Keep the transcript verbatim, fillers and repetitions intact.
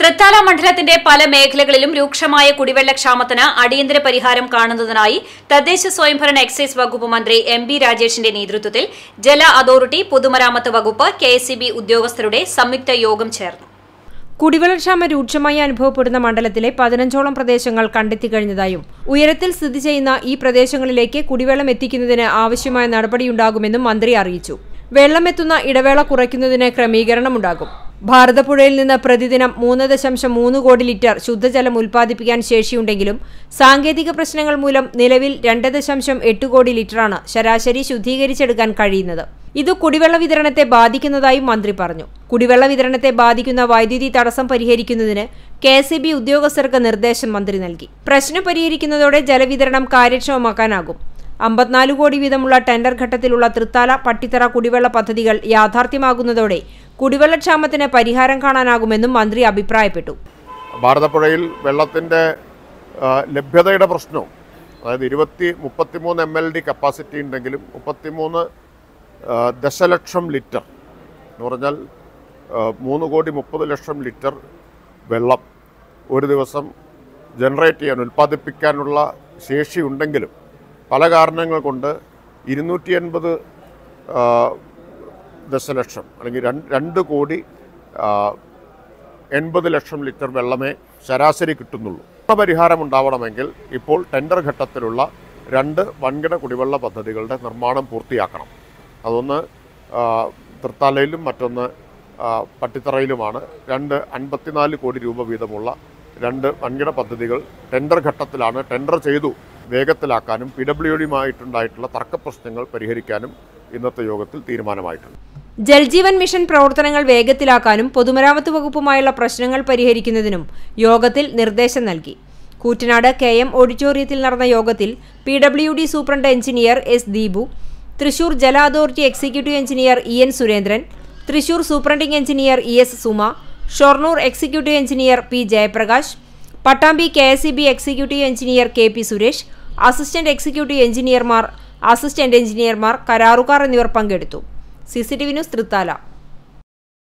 തൃത്താല മണ്ഡലത്തിന്റെ പല മേഖലകളിലും രൂക്ഷമായ കുടിവെള്ളക്ഷാമത്തിന് അടിയന്തര പരിഹാരം കാണുന്നതിനായി തദ്ദേശ സ്വയംഭരണ എക്സൈസ് വകുപ്പ് മന്ത്രി എം ബി രാജേഷിന്റെ നേതൃത്വത്തിൽ ജല അതോറിറ്റി, പൊതുമരാമത്ത് വകുപ്പ്, കെ എസ് ഇ ബി ഉദ്യോഗസ്ഥരുടെ സംയുക്ത യോഗം ചേർന്നു. കുടിവെള്ളക്ഷാമം രൂക്ഷമായി അനുഭവപ്പെടുന്ന മണ്ഡലത്തിലെ പതിനഞ്ചോളം പ്രദേശങ്ങൾ കണ്ടെത്തിക്കഴിഞ്ഞതായും ഉയരത്തിൽ സ്ഥിതി ചെയ്യുന്ന ഈ പ്രദേശങ്ങളിലേക്ക് കുടിവെള്ളം എത്തിക്കുന്നതിന് ആവശ്യമായ നടപടിയുണ്ടാകുമെന്നും മന്ത്രി അറിയിച്ചു. വെള്ളമെത്തുന്ന ഇടവേള കുറയ്ക്കുന്നതിന് ക്രമീകരണമുണ്ടാകും. ഭാരതപ്പുഴയിൽ നിന്ന് പ്രതിദിനം മൂന്ന് ദശാംശം മൂന്ന് കോടി ലിറ്റർ ശുദ്ധജലം ഉൽപ്പാദിപ്പിക്കാൻ ശേഷിയുണ്ടെങ്കിലും സാങ്കേതിക പ്രശ്നങ്ങൾ മൂലം നിലവിൽ രണ്ട് ദശാംശം എട്ട് കോടി ലിറ്ററാണ് ശരാശരി ശുദ്ധീകരിച്ചെടുക്കാൻ കഴിയുന്നത്. ഇത് കുടിവെള്ള വിതരണത്തെ ബാധിക്കുന്നതായും മന്ത്രി പറഞ്ഞു. കുടിവെള്ള വിതരണത്തെ ബാധിക്കുന്ന വൈദ്യുതി തടസ്സം പരിഹരിക്കുന്നതിന് കെ എസ് ഇ ബി ഉദ്യോഗസ്ഥർക്ക് നിർദ്ദേശം മന്ത്രി നൽകി. പ്രശ്നം പരിഹരിക്കുന്നതോടെ ജലവിതരണം കാര്യക്ഷമമാക്കാനാകും. അമ്പത്തിനാല് കോടി വീതമുള്ള ടെൻഡർ ഘട്ടത്തിലുള്ള തൃത്താല, പട്ടിത്തറ കുടിവെള്ള പദ്ധതികൾ യാഥാർത്ഥ്യമാകുന്നതോടെ കുടിവെള്ളക്ഷാമത്തിന് പരിഹാരം കാണാനാകുമെന്നും മന്ത്രി അഭിപ്രായപ്പെട്ടു. ഭാരതപ്പുഴയിൽ വെള്ളത്തിൻ്റെ ലഭ്യതയുടെ പ്രശ്നവും, അതായത് ഇരുപത്തി മുപ്പത്തിമൂന്ന് എം എൽ ഡി കപ്പാസിറ്റി ഉണ്ടെങ്കിലും മുപ്പത്തിമൂന്ന് ദശലക്ഷം ലിറ്റർ എന്ന് പറഞ്ഞാൽ മൂന്ന് കോടി മുപ്പത് ലക്ഷം ലിറ്റർ വെള്ളം ഒരു ദിവസം ജനറേറ്റ് ചെയ്യാൻ, ഉൽപ്പാദിപ്പിക്കാനുള്ള ശേഷി ഉണ്ടെങ്കിലും പല കാരണങ്ങൾ കൊണ്ട് ഇരുന്നൂറ്റി എൺപത് ദശലക്ഷം അല്ലെങ്കിൽ രണ്ട് കോടി എൺപത് ലക്ഷം ലിറ്റർ വെള്ളമേ ശരാശരി കിട്ടുന്നുള്ളൂ. പരിഹാരം ഉണ്ടാവണമെങ്കിൽ ഇപ്പോൾ ടെൻഡർ ഘട്ടത്തിലുള്ള രണ്ട് വൻകിട കുടിവെള്ള പദ്ധതികളുടെ നിർമ്മാണം പൂർത്തിയാക്കണം. അതൊന്ന് തൃത്താലയിലും മറ്റൊന്ന് പട്ടിത്തറയിലുമാണ്. രണ്ട് അൻപത്തിനാല് കോടി രൂപ വീതമുള്ള രണ്ട് വൻകിട പദ്ധതികൾ ടെൻഡർ ഘട്ടത്തിലാണ്. ടെൻഡർ ചെയ്തു വേഗത്തിലാക്കാനും പി ഡബ്ല്യു ഡിയുമായിട്ടുണ്ടായിട്ടുള്ള തർക്കപ്രശ്നങ്ങൾ പരിഹരിക്കാനും ഇന്നത്തെ യോഗത്തിൽ തീരുമാനമായിട്ടുണ്ട്. ജൽജീവൻ മിഷൻ പ്രവർത്തനങ്ങൾ വേഗത്തിലാക്കാനും പൊതുമരാമത്ത് വകുപ്പുമായുള്ള പ്രശ്നങ്ങൾ പരിഹരിക്കുന്നതിനും യോഗത്തിൽ നിർദ്ദേശം നൽകി. കൂറ്റനാട് കെ എം ഓഡിറ്റോറിയത്തിൽ നടന്ന യോഗത്തിൽ P W D superintendent engineer S Deepu, Thrissur ജല authority executive engineer E N Surendran, Thrissur superintending engineer E S Suma, Shoranur executive engineer P Jayaprakash, Pattambi K S E B executive engineer K P Suresh, assistant executive എഞ്ചിനീയർമാർ, അസിസ്റ്റന്റ് എഞ്ചിനീയർമാർ, കരാറുകാർ എന്നിവർ പങ്കെടുത്തു. C C T V news Thrithala.